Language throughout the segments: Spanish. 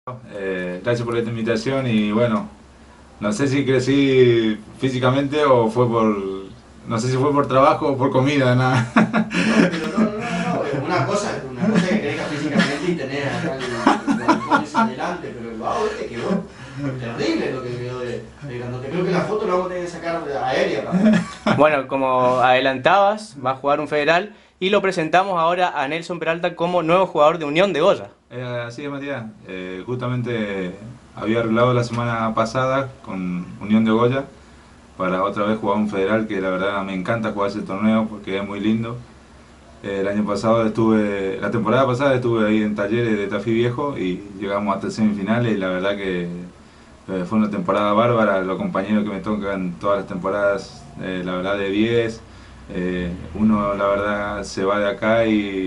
Gracias por esta invitación y bueno, no sé si crecí físicamente o fue por, no sé si fue por trabajo o por comida, nada. No, pero no. Una cosa es que crezca físicamente y tener acá el pólice adelante, pero el vago este quedó terrible lo que quedó de grandote. Creo que la foto la vamos a tener que sacar aérea para. Bueno, como adelantabas, va a jugar un federal y lo presentamos ahora a Nelson Peralta como nuevo jugador de Unión de Goya. Así es, Matías. Justamente había arreglado la semana pasada con Unión de Goya para otra vez jugar un federal que la verdad me encanta jugar ese torneo porque es muy lindo. El año pasado la temporada pasada estuve ahí en Talleres de Tafí Viejo y llegamos hasta semifinales y la verdad que fue una temporada bárbara. Los compañeros que me tocan todas las temporadas, la verdad de 10. Uno la verdad se va de acá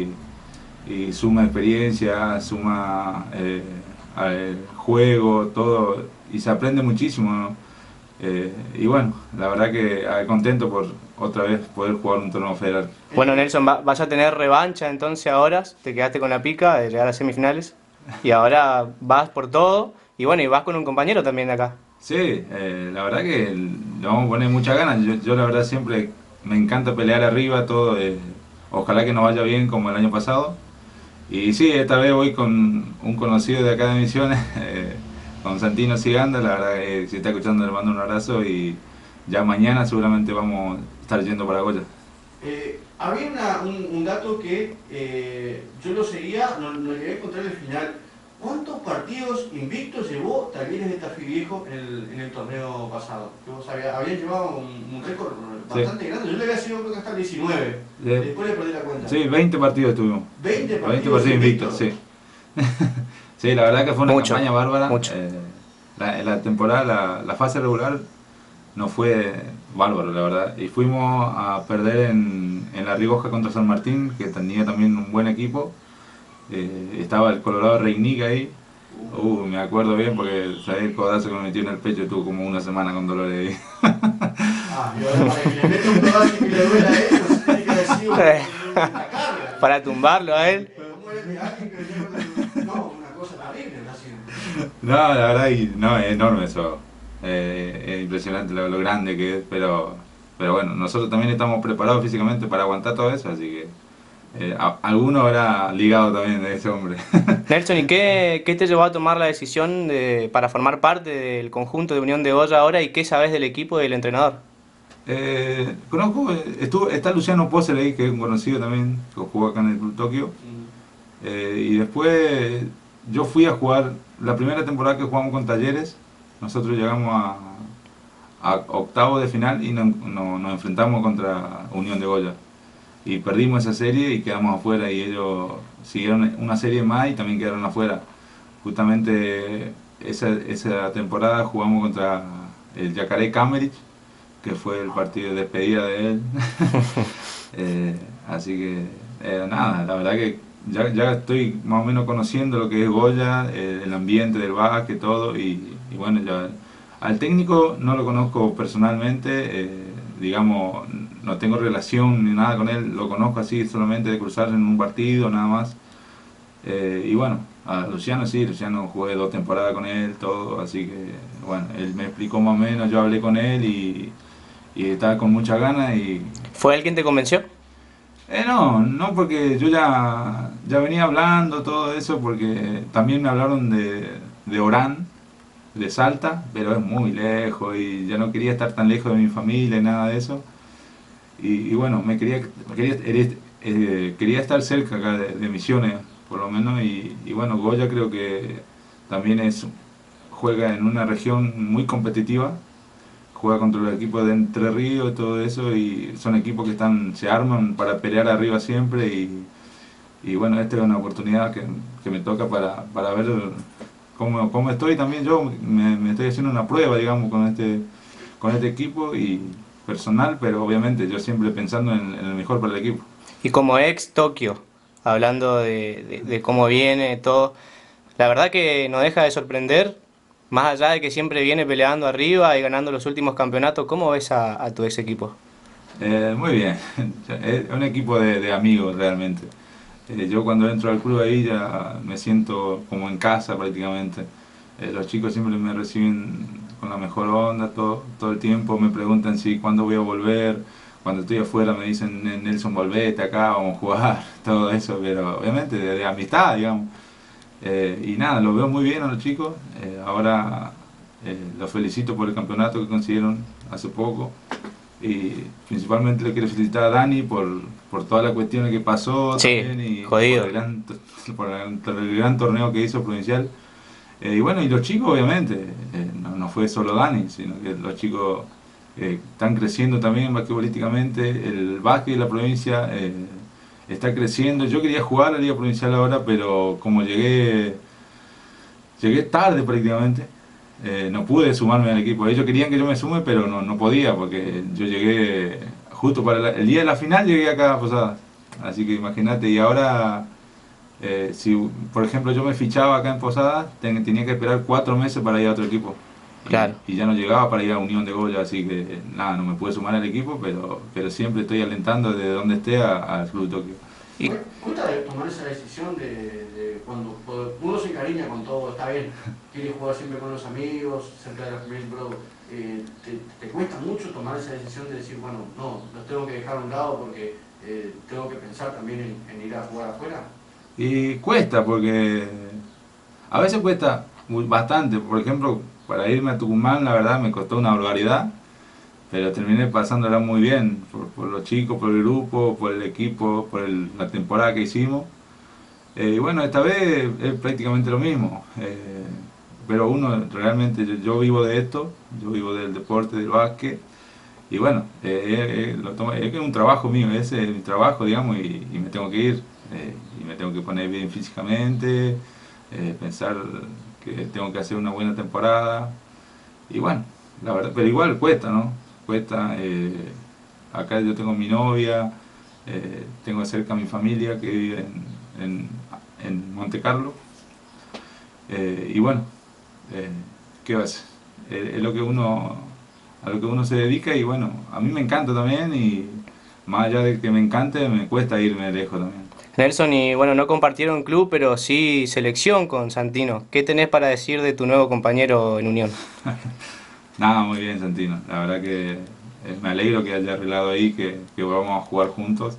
y suma experiencia, suma al juego, todo, y se aprende muchísimo, ¿no? Y bueno, la verdad que contento por otra vez poder jugar un torneo federal. Bueno, Nelson, vas a tener revancha entonces ahora, te quedaste con la pica de llegar a semifinales y ahora vas por todo y bueno, y vas con un compañero también de acá. Sí, la verdad que le vamos a poner muchas ganas. Yo la verdad siempre me encanta pelear arriba, todo. Ojalá que nos vaya bien como el año pasado. Y sí, esta vez voy con un conocido de acá de Misiones, con Santino Siganda. La verdad que si está escuchando le mando un abrazo y ya mañana seguramente vamos a estar yendo para Goya. Había un dato que yo lo seguía, no llegué a encontrar el final. ¿Cuántos partidos invictos llevó Talleres de Tafí Viejo en el torneo pasado? Que vos habías llevado un récord bastante grande. Yo le había sido creo que hasta el 19. Después le perdí la cuenta. Sí, 20 partidos tuvimos. 20 partidos invictos, sí. Sí, la verdad que fue una campaña bárbara. Mucho. La temporada, la fase regular no fue bárbaro, la verdad. Y fuimos a perder en La Rioja contra San Martín, que tenía también un buen equipo. Estaba el Colorado Reinick ahí. Me acuerdo bien porque sabés el codazo que me metió en el pecho, tuvo como una semana con dolores ahí. Y ahora para que le meta un codazo y que le duela a él, no sé, tiene que decir una carga. Para tumbarlo a él. ¿Cómo es de alguien que venía con no, una cosa terrible, Brasil? No, la verdad, no, es enorme eso. Es impresionante lo grande que es, pero bueno, nosotros también estamos preparados físicamente para aguantar todo eso, así que alguno habrá ligado también de ese hombre. Nelson, ¿y qué te llevó a tomar la decisión para formar parte del conjunto de Unión de Goya ahora y qué sabes del equipo y del entrenador? Conozco, está Luciano Poser ahí, que es un conocido también, que jugó acá en el Club Tokio. Y después yo fui a jugar, la primera temporada que jugamos con Talleres, nosotros llegamos a octavo de final y nos enfrentamos contra Unión de Goya. Y perdimos esa serie y quedamos afuera y ellos siguieron una serie más y también quedaron afuera. Justamente esa temporada jugamos contra el Yacaré Camerich, que fue el partido de despedida de él. Así que nada, la verdad que ya estoy más o menos conociendo lo que es Goya, el ambiente del básquet, todo, y bueno, ya al técnico no lo conozco personalmente, digamos, no tengo relación ni nada con él, lo conozco así solamente de cruzar en un partido, nada más. Y bueno, a Luciano sí, Luciano jugué 2 temporadas con él, todo, así que bueno, él me explicó más o menos, yo hablé con él y estaba con muchas ganas y... ¿Fue él quien te convenció? No porque yo ya venía hablando todo eso, porque también me hablaron de Orán, de Salta, pero es muy lejos y ya no quería estar tan lejos de mi familia y nada de eso. Y bueno, quería estar cerca acá de Misiones, por lo menos, y bueno, Goya creo que también juega en una región muy competitiva, juega contra los equipos de Entre Ríos y todo eso, y son equipos que se arman para pelear arriba siempre, y bueno, esta es una oportunidad que me toca para ver cómo estoy también yo, me estoy haciendo una prueba, digamos, con este equipo y personal, pero obviamente yo siempre pensando en el mejor para el equipo. Y como ex Tokio, hablando de cómo viene todo, la verdad que no deja de sorprender, más allá de que siempre viene peleando arriba y ganando los últimos campeonatos, ¿cómo ves a tu ex equipo? Muy bien, es un equipo de amigos realmente. Yo cuando entro al club ahí ya me siento como en casa prácticamente. Los chicos siempre me reciben con la mejor onda todo el tiempo, me preguntan si cuándo voy a volver, cuando estoy afuera me dicen Nelson volvete acá, vamos a jugar, todo eso, pero obviamente de amistad, digamos. Y nada, los veo muy bien a los chicos, ahora los felicito por el campeonato que consiguieron hace poco. Y principalmente le quiero felicitar a Dani por todas las cuestiones que pasó Sí, también y jodido. por el gran torneo que hizo provincial. Y bueno, y los chicos obviamente, no fue solo Dani, sino que los chicos están creciendo también basquetbolísticamente, el básquet de la provincia está creciendo. Yo quería jugar a la Liga Provincial ahora, pero como llegué tarde prácticamente, no pude sumarme al equipo. Ellos querían que yo me sume, pero no podía, porque yo llegué justo para el día de la final, llegué acá a Posadas. Así que imagínate, y ahora, si por ejemplo yo me fichaba acá en Posadas, tenía que esperar 4 meses para ir a otro equipo. Claro. Y ya no llegaba para ir a Unión de Goya, así que nada, no me pude sumar al equipo, pero siempre estoy alentando desde donde esté al Club Tokio. Y Cuesta de tomar esa decisión de cuando uno se encariña con todo, está bien, quiere jugar siempre con los amigos, cerca de la familia, pero te cuesta mucho tomar esa decisión de decir, bueno, no, los tengo que dejar a un lado porque tengo que pensar también en ir a jugar afuera. Y cuesta, porque a veces cuesta bastante. Por ejemplo, para irme a Tucumán, la verdad me costó una barbaridad, pero terminé pasándola muy bien por los chicos, por el grupo, por el equipo, la temporada que hicimos. Y bueno, esta vez es prácticamente lo mismo. Pero uno realmente, yo vivo de esto, yo vivo del deporte, del básquet. Y bueno, es que es un trabajo mío, ese es mi trabajo, digamos, y me tengo que ir. Y me tengo que poner bien físicamente, pensar que tengo que hacer una buena temporada. Y bueno, la verdad, pero igual cuesta, ¿no? Cuesta. Acá yo tengo mi novia, tengo cerca a mi familia que vive en, en Monte Carlo. Y bueno, eh, ¿qué va a hacer? Es lo que a lo que uno se dedica y bueno, a mí me encanta también y más allá de que me encante, me cuesta irme lejos también. Nelson, y bueno, no compartieron club, pero sí selección con Santino. ¿Qué tenés para decir de tu nuevo compañero en Unión? Nada, muy bien Santino, la verdad que me alegro que haya arreglado ahí, que vamos a jugar juntos.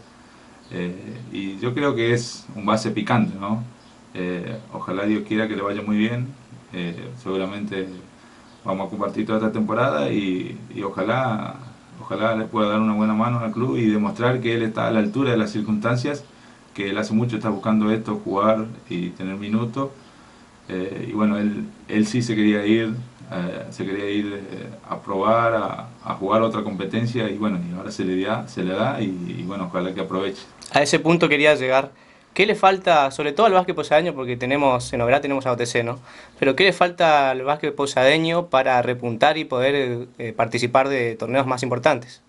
Y yo creo que es un base picante, ¿no? Ojalá Dios quiera que le vaya muy bien. Seguramente vamos a compartir toda esta temporada y ojalá le pueda dar una buena mano al club y demostrar que él está a la altura de las circunstancias, que él hace mucho está buscando esto, jugar y tener minutos. Y bueno, él sí se quería ir a probar, a jugar otra competencia y bueno, y ahora se le da y bueno, ojalá que aproveche. A ese punto quería llegar. ¿Qué le falta, sobre todo al básquet posadeño, porque tenemos, en Oberá tenemos a OTC, ¿no? Pero ¿qué le falta al básquet posadeño para repuntar y poder participar de torneos más importantes?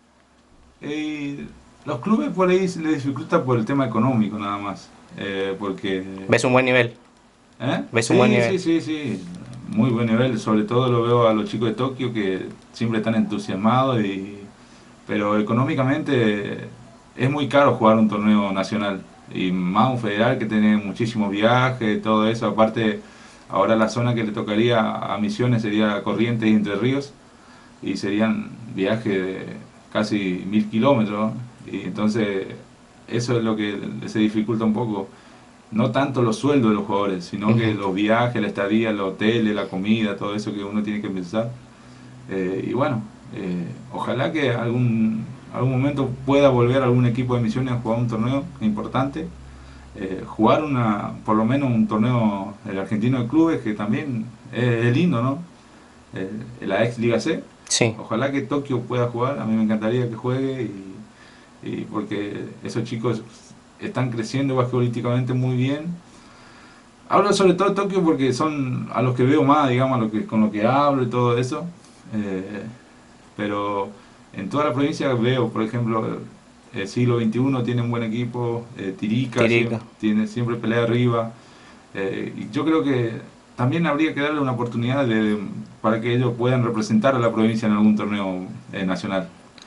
Y los clubes por ahí se les dificulta por el tema económico nada más, porque ¿Ves un buen nivel? ¿Ves un buen Sí, nivel? sí, sí, sí, muy buen nivel, sobre todo lo veo a los chicos de Tokio que siempre están entusiasmados, pero económicamente es muy caro jugar un torneo nacional y más un federal que tiene muchísimos viajes, todo eso, aparte ahora la zona que le tocaría a Misiones sería Corrientes y Entre Ríos y serían viajes de casi 1000 kilómetros, ¿no? Y entonces eso es lo que se dificulta un poco, no tanto los sueldos de los jugadores, sino que Ujú. los viajes, la estadía, los hoteles, la comida, todo eso que uno tiene que pensar. Y bueno, ojalá que algún momento pueda volver algún equipo de Misiones a jugar un torneo importante, jugar por lo menos un torneo el argentino de clubes que también es lindo, ¿no? La ex Liga C. Sí. Ojalá que Tokio pueda jugar, a mí me encantaría que juegue y porque esos chicos están creciendo basquetbolísticamente muy bien. Hablo sobre todo de Tokio porque son a los que veo más, digamos, con lo que hablo y todo eso. Eh, pero en toda la provincia veo, por ejemplo, el siglo XXI tiene un buen equipo, Tirica Tirica. siempre pelea arriba. Y yo creo que también habría que darle una oportunidad para que ellos puedan representar a la provincia en algún torneo nacional.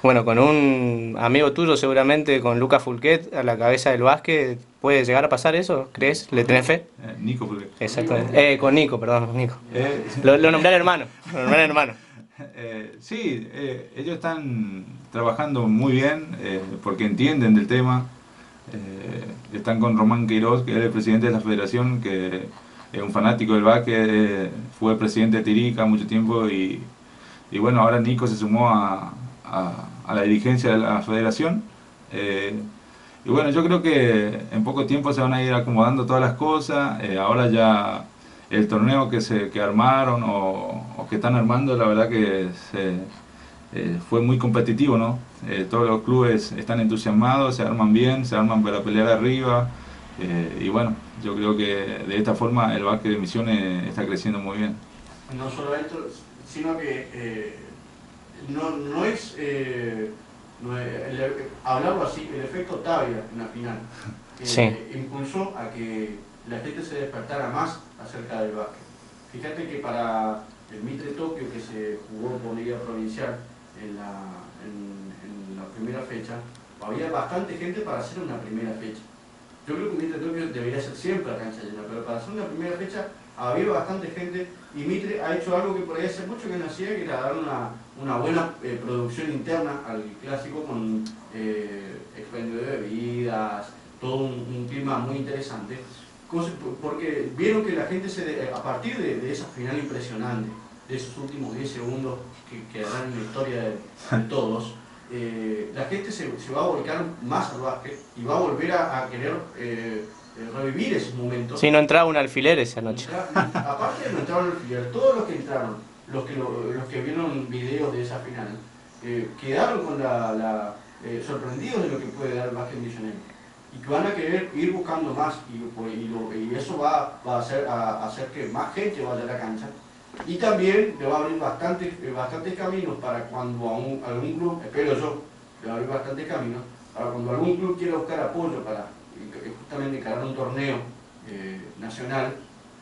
Bueno, con un amigo tuyo seguramente, con Lucas Fulquet a la cabeza del básquet, ¿puede llegar a pasar eso? ¿Crees? ¿Le tenés fe? Nico, porque... Exactamente. Con Nico, perdón, Nico. Eh, Lo nombré al hermano. Lo nombré al hermano. sí, ellos están trabajando muy bien porque entienden del tema. Están con Román Queiroz, que es el presidente de la federación, que es un fanático del básquet, fue presidente de Tirica mucho tiempo y bueno, ahora Nico se sumó a la dirigencia de la federación. Y bueno, yo creo que en poco tiempo se van a ir acomodando todas las cosas. Ahora ya el torneo que armaron o que están armando, la verdad que fue muy competitivo, ¿no? Todos los clubes están entusiasmados, se arman bien, se arman para pelear arriba. Y bueno, yo creo que de esta forma el básquet de Misiones está creciendo muy bien. No solo esto, sino que no es, hablarlo así, el efecto Tavia en la final, que Sí. impulsó a que la gente se despertara más acerca del básquet. Fíjate que para el Mitre Tokio, que se jugó por liga provincial en la primera fecha, había bastante gente para hacer una primera fecha. Yo creo que Mitre Tokio debería ser siempre la cancha llena, pero para hacer una primera fecha había bastante gente y Mitre ha hecho algo que por ahí hace mucho que no hacía, que era dar una buena producción interna al clásico con expendio de bebidas, todo un clima muy interesante, porque vieron que la gente a partir de esa final impresionante, de esos últimos 10 segundos que quedarán en la historia de todos, la gente se va a volcar más al básquet y va a volver a querer revivir esos momentos. Sí, no entraba un alfiler esa noche. Aparte de no entrar al alfiler, todos los que entraron, los que vieron videos de esa final, quedaron con sorprendidos de lo que puede dar el básquet misionero y que van a querer ir buscando más y eso va a hacer que más gente vaya a la cancha. Y también le va a abrir bastantes caminos para cuando algún club, espero yo, le va a abrir bastantes caminos para cuando algún club quiera buscar apoyo para justamente encarar un torneo nacional,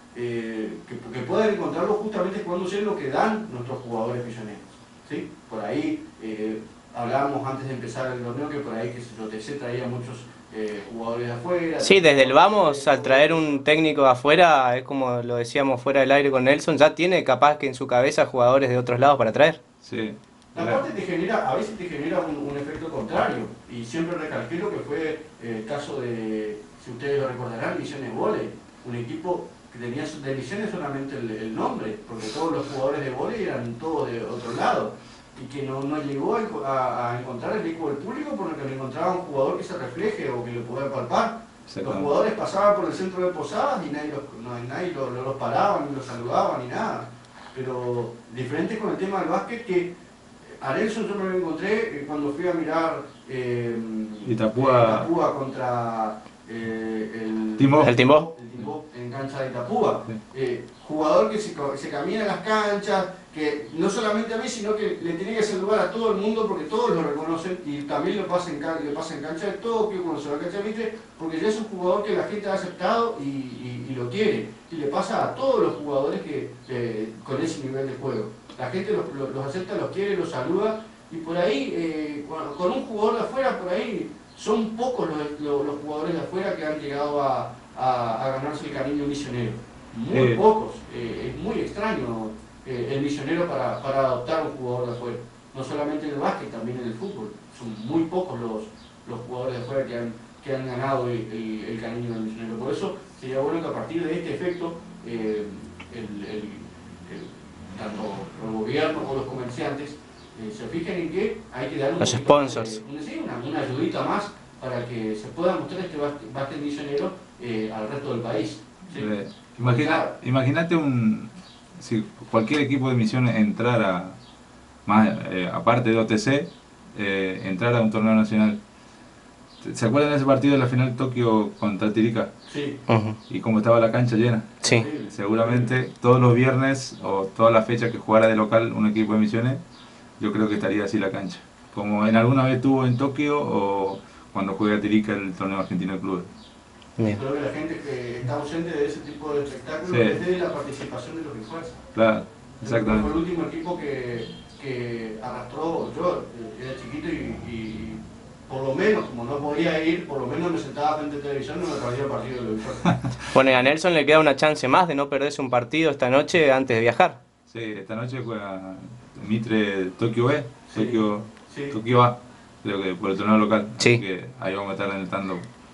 que puedan encontrarlo justamente jugándose lo que dan nuestros jugadores misioneros. ¿Sí? Por ahí hablábamos antes de empezar el torneo que por ahí que TC traía muchos jugadores de afuera. Sí, desde el vamos al traer un técnico de afuera, es como lo decíamos fuera del aire con Nelson, ya tiene capaz que en su cabeza jugadores de otros lados para traer. Sí. Aparte a veces te genera un efecto contrario, y siempre recalqué lo que fue el caso de, si ustedes lo recordarán, Misiones Vóley, un equipo que tenía de Misiones solamente el nombre, porque todos los jugadores de vóley eran todos de otro lado, y que no llegó a encontrar el equipo del público porque no encontraba un jugador que se refleje o que lo pudiera palpar. Los jugadores pasaban por el centro de Posadas y nadie los paraba, ni los saludaba, ni nada. Pero diferente con el tema del básquet, que a Nelson yo me lo encontré cuando fui a mirar Itapúa contra el Timbó en cancha de Itapúa. Sí. Jugador que se camina en las canchas, que no solamente a mí, sino que le tiene que hacer lugar a todo el mundo porque todos lo reconocen y también le pasa en cancha de Tokio, cuando se va a cancha de Mitre, porque ya es un jugador que la gente ha aceptado y lo quiere. Y le pasa a todos los jugadores con ese nivel de juego. La gente los acepta, los quiere, los saluda y por ahí, con un jugador de afuera, por ahí son pocos los jugadores de afuera que han llegado a ganarse el cariño misionero. Muy pocos. Es muy extraño el misionero para adoptar un jugador de afuera. No solamente en el básquet, también en el fútbol. Son muy pocos los jugadores de afuera que han ganado el cariño del misionero. Por eso sería bueno que a partir de este efecto, tanto el gobierno como los comerciantes se fijen en que hay que dar los sponsors. Una ayudita más para que se pueda mostrar este básquet misionero al resto del país. ¿Sí? Imagínate si cualquier equipo de Misiones entrara, más aparte de OTC, entrara a un torneo nacional. ¿Se acuerdan de ese partido de la final Tokio contra Tirica? Sí. Y cómo estaba la cancha llena. Sí. Seguramente todos los viernes o todas las fechas que jugara de local un equipo de Misiones, yo creo que estaría así la cancha. Como en alguna vez tuvo en Tokio o cuando juega Tirica el torneo argentino de clubes. Bien. Creo que la gente que está ausente de ese tipo de espectáculos es de la participación de los refuerzos. Claro, exactamente. Fue el último equipo que que arrastró, yo era chiquito y por lo menos, como no podía ir, por lo menos me sentaba frente a televisión y me perdía el partido de televisión. Bueno, y a Nelson le queda una chance más de no perderse un partido esta noche antes de viajar. Sí, esta noche juega Mitre Tokio B, Sí, Tokio, sí. Tokio A, creo que por el torneo local. Sí. Así que ahí vamos a estar alentando.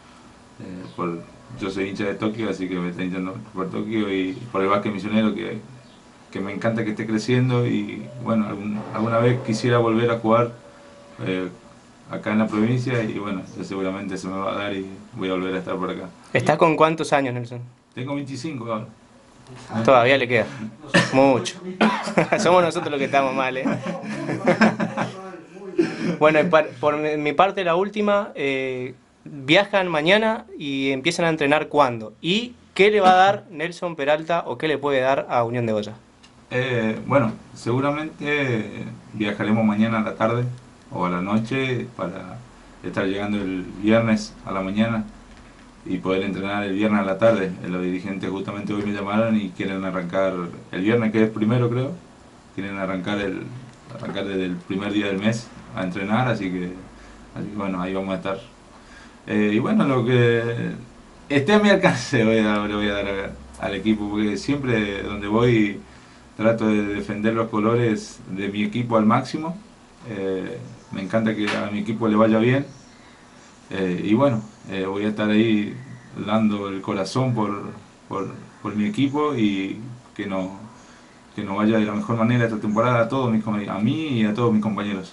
Yo soy hincha de Tokio, así que me está hinchando por Tokio y por el básquet misionero que me encanta que esté creciendo y bueno, alguna vez quisiera volver a jugar acá en la provincia y bueno, seguramente se me va a dar y voy a volver a estar por acá. ¿Estás con cuántos años, Nelson? Tengo 25 ahora. Todavía le queda. No sé, Mucho. Somos nosotros los que estamos mal, ¿eh? Bueno, y por mi parte, la última, viajan mañana y empiezan a entrenar ¿cuándo? ¿Y qué le va a dar Nelson Peralta o qué le puede dar a Unión de Goya? Bueno, seguramente viajaremos mañana a la tarde o a la noche para estar llegando el viernes a la mañana y poder entrenar el viernes a la tarde. Los dirigentes justamente hoy me llamaron y quieren arrancar el viernes, que es primero creo, quieren arrancar desde el primer día del mes a entrenar, así que bueno, ahí vamos a estar. Y bueno, lo que esté a mi alcance le voy a dar al equipo, porque siempre donde voy trato de defender los colores de mi equipo al máximo. Me encanta que a mi equipo le vaya bien. Y bueno, voy a estar ahí dando el corazón por mi equipo y que nos vaya de la mejor manera esta temporada a todos a mí y a todos mis compañeros.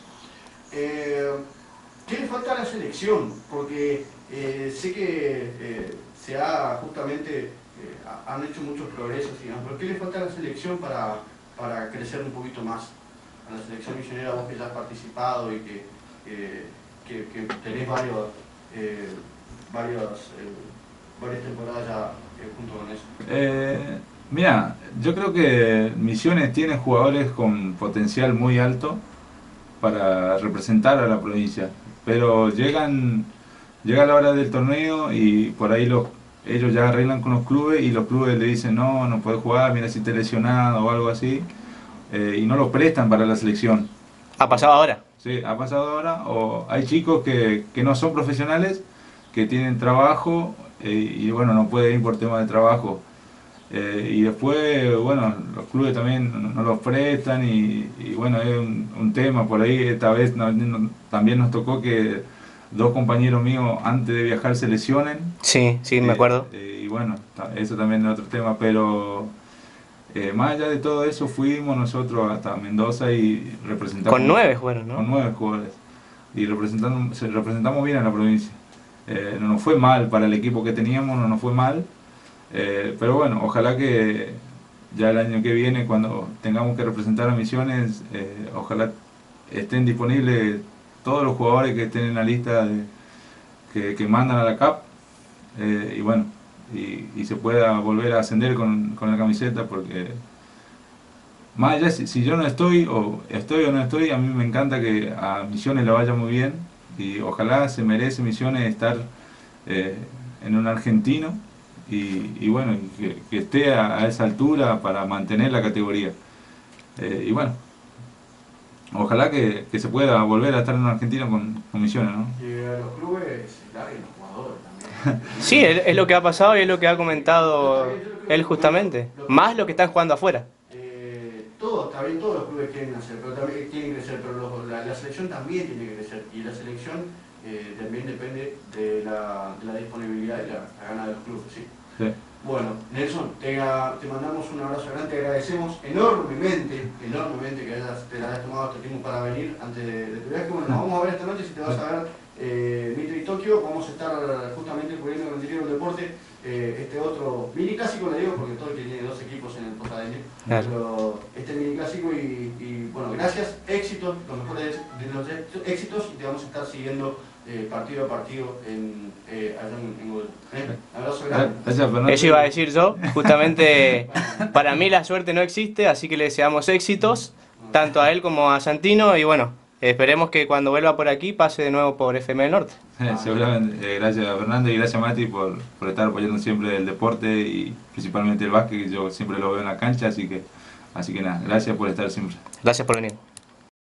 ¿Qué le falta a la selección? Porque sé que se ha justamente, han hecho muchos progresos, digamos, pero ¿qué le falta a la selección para crecer un poquito más? A la selección misionera, vos que ya has participado y que tenés varias temporadas ya junto con eso. Mira, yo creo que Misiones tiene jugadores con potencial muy alto para representar a la provincia, pero llega la hora del torneo y por ahí ellos ya arreglan con los clubes y los clubes le dicen no puedes jugar, mira si te lesionado o algo así, y no los prestan para la selección. ¿Ha pasado ahora? Sí, ha pasado ahora, o hay chicos que no son profesionales, que tienen trabajo y bueno, no pueden ir por tema de trabajo. Y después, bueno, los clubes también no los prestan y bueno, es un tema por ahí. Esta vez también nos tocó que dos compañeros míos antes de viajar se lesionen. Sí, me acuerdo. Y bueno, eso también es otro tema, pero más allá de todo eso fuimos nosotros hasta Mendoza y representamos... Con 9 fueron, ¿no? Con 9 jugadores. Y representamos bien a la provincia. No nos fue mal para el equipo que teníamos, no nos fue mal. Pero bueno, ojalá que ya el año que viene, cuando tengamos que representar a Misiones, ojalá estén disponibles todos los jugadores que estén en la lista que mandan a la CAP. Y bueno, y se pueda volver a ascender con la camiseta, porque más allá si yo no estoy o no estoy, a mí me encanta que a Misiones le vaya muy bien y ojalá se merece Misiones estar en un argentino y bueno, que esté a esa altura para mantener la categoría. Y bueno, ojalá que se pueda volver a estar en un argentino con Misiones, ¿no? Y a los clubes larguen los jugadores también. Sí, es lo que ha pasado y es lo que ha comentado él justamente. Más lo que están jugando afuera. También todos los clubes quieren hacer, pero también tienen que crecer, pero la selección también tiene que crecer y la selección también depende de la disponibilidad y la gana de los clubes, ¿sí? Sí. Bueno, Nelson, te mandamos un abrazo grande, te agradecemos enormemente que te hayas tomado este tiempo para venir antes de tu viaje. Bueno, nos vamos a ver esta noche, si te vas a ver Mitre y Tokio, vamos a estar justamente cubriendo con el Diario del Deporte este otro mini clásico, le digo, porque Tokio tiene dos equipos en el Posadeño, pero este mini clásico y bueno, gracias, éxitos, los mejores de los éxitos y te vamos a estar siguiendo partido a partido allá en Google. Abrazo grande. Gracias, Fernando. Eso iba a decir yo, justamente para mí la suerte no existe, así que le deseamos éxitos, tanto a él como a Santino, y bueno, esperemos que cuando vuelva por aquí pase de nuevo por FM del Norte. Seguramente. Gracias Fernando y gracias Mati por estar apoyando siempre el deporte y principalmente el básquet, que yo siempre lo veo en la cancha, así que nada, gracias por estar siempre. Gracias por venir.